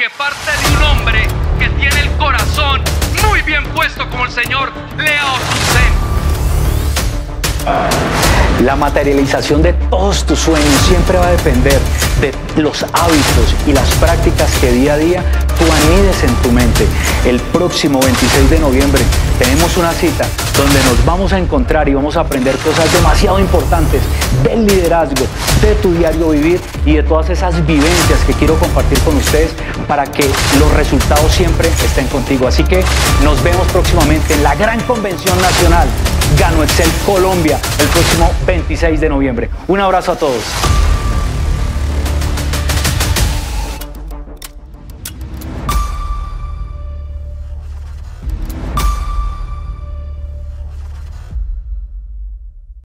que parte de un hombre que tiene el corazón muy bien puesto como el señor Leo Tsutseng. La materialización de todos tus sueños siempre va a depender de los hábitos y las prácticas que día a día tú anides en tu mente. El próximo 26 de noviembre tenemos una cita donde nos vamos a encontrar y vamos a aprender cosas demasiado importantes del liderazgo, de tu diario vivir y de todas esas vivencias que quiero compartir con ustedes para que los resultados siempre estén contigo. Así que nos vemos próximamente en la gran convención nacional Gano Excel Colombia el próximo 26 de noviembre. Un abrazo a todos.